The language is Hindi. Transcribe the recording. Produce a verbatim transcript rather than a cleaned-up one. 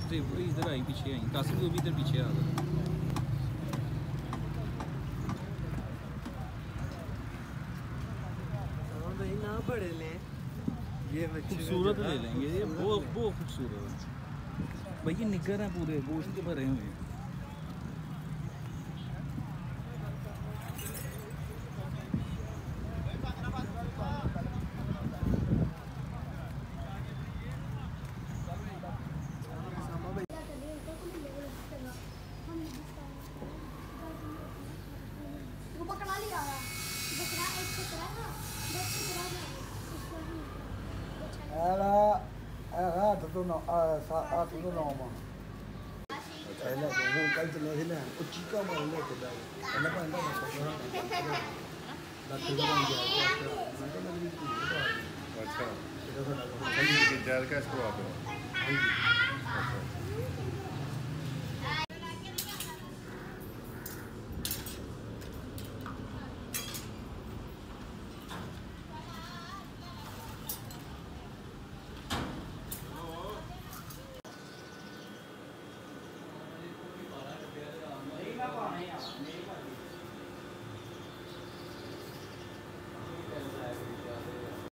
से इधर आई पीछे आई, कासिम को भी इधर पीछे आ गया। ना बड़े ले ये खूबसूरत ले लेंगे, ये बहुत बहुत खूबसूरत है भाई। ये निगर हैं पूरे, गोश्त के भरे हुए हैं। तो नौ आठ तो नौ में पहले वो कल चले थे ना वो चीका मार ले के जाए ना पांडा में सोचना बाकी तो बन गया तो मैं भी अच्छा तो जेल का इसको आप अच्छा